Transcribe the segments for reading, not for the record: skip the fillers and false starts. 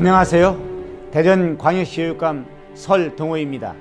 안녕하세요. 대전광역시교육감 설동호입니다.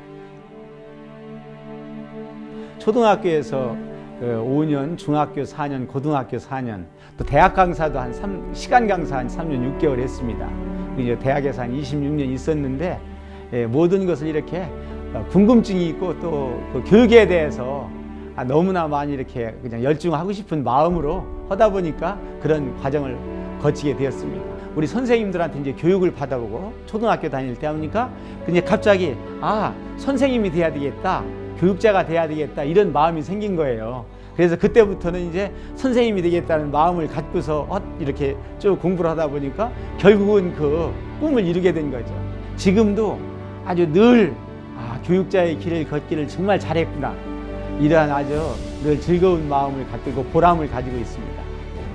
초등학교에서 5년, 중학교 4년, 고등학교 4년, 또 대학 강사도 시간 강사 한 3년 6개월 했습니다. 이제 대학에서 한 26년 있었는데 모든 것을 이렇게 궁금증이 있고 또 그 교육에 대해서 너무나 많이 이렇게 그냥 열중하고 싶은 마음으로 하다 보니까 그런 과정을 거치게 되었습니다. 우리 선생님들한테 이제 교육을 받아보고 초등학교 다닐 때 하니까 이제 갑자기 선생님이 돼야 되겠다, 교육자가 돼야 되겠다, 이런 마음이 생긴 거예요. 그래서 그때부터는 이제 선생님이 되겠다는 마음을 갖고서 이렇게 쭉 공부를 하다 보니까 결국은 그 꿈을 이루게 된 거죠. 지금도 아주 늘 교육자의 길을 걷기를 정말 잘했구나, 이러한 아주 늘 즐거운 마음을 갖고 보람을 가지고 있습니다.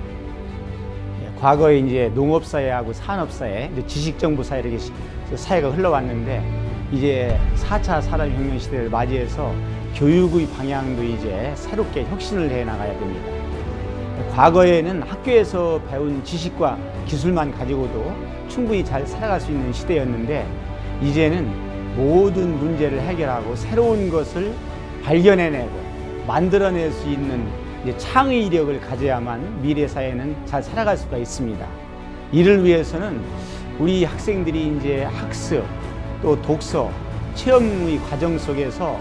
과거에 이제 농업사회하고 산업사회, 지식정보사회 이렇게 사회가 흘러왔는데 이제 4차 산업혁명 시대를 맞이해서 교육의 방향도 이제 새롭게 혁신을 해 나가야 됩니다. 과거에는 학교에서 배운 지식과 기술만 가지고도 충분히 잘 살아갈 수 있는 시대였는데 이제는 모든 문제를 해결하고 새로운 것을 발견해내고 만들어낼 수 있는 창의력을 가져야만 미래 사회는 잘 살아갈 수가 있습니다. 이를 위해서는 우리 학생들이 이제 학습, 또 독서, 체험의 과정 속에서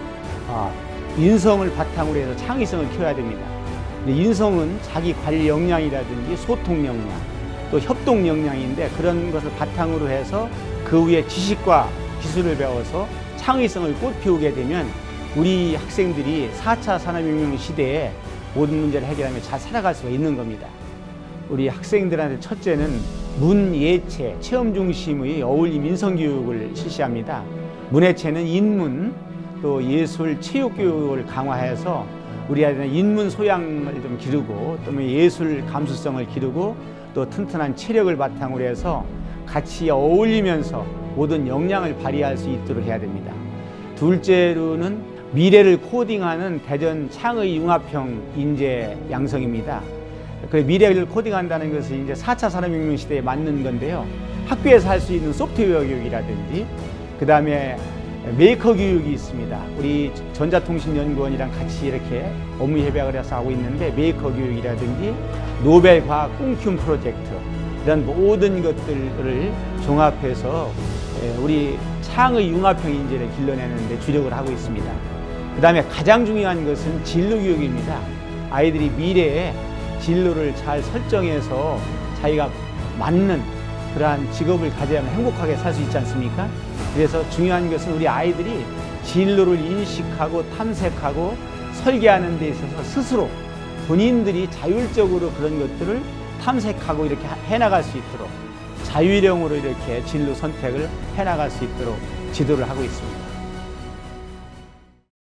인성을 바탕으로 해서 창의성을 키워야 됩니다. 인성은 자기 관리 역량이라든지 소통 역량, 또 협동 역량인데 그런 것을 바탕으로 해서 그 위에 지식과 기술을 배워서 창의성을 꽃피우게 되면 우리 학생들이 4차 산업혁명 시대에 모든 문제를 해결하며 잘 살아갈 수가 있는 겁니다. 우리 학생들한테 첫째는 문예체, 체험 중심의 어울림 인성교육을 실시합니다. 문예체는 인문, 또 예술, 체육교육을 강화해서 우리 아이들은 인문 소양을 좀 기르고 또 예술 감수성을 기르고 또 튼튼한 체력을 바탕으로 해서 같이 어울리면서 모든 역량을 발휘할 수 있도록 해야 됩니다. 둘째로는 미래를 코딩하는 대전 창의융합형 인재 양성입니다. 그 미래를 코딩한다는 것은 이제 4차 산업혁명 시대에 맞는 건데요. 학교에서 할 수 있는 소프트웨어 교육이라든지 그 다음에 메이커 교육이 있습니다. 우리 전자통신연구원이랑 같이 이렇게 업무 협약을 해서 하고 있는데 메이커 교육이라든지 노벨 과학 꿈키움 프로젝트, 이런 모든 것들을 종합해서 우리 창의융합형 인재를 길러내는 데 주력을 하고 있습니다. 그 다음에 가장 중요한 것은 진로교육입니다. 아이들이 미래에 진로를 잘 설정해서 자기가 맞는 그러한 직업을 가져야만 행복하게 살 수 있지 않습니까? 그래서 중요한 것은 우리 아이들이 진로를 인식하고 탐색하고 설계하는 데 있어서 스스로 본인들이 자율적으로 그런 것들을 탐색하고 이렇게 해나갈 수 있도록 자율형으로 이렇게 진로 선택을 해나갈 수 있도록 지도를 하고 있습니다.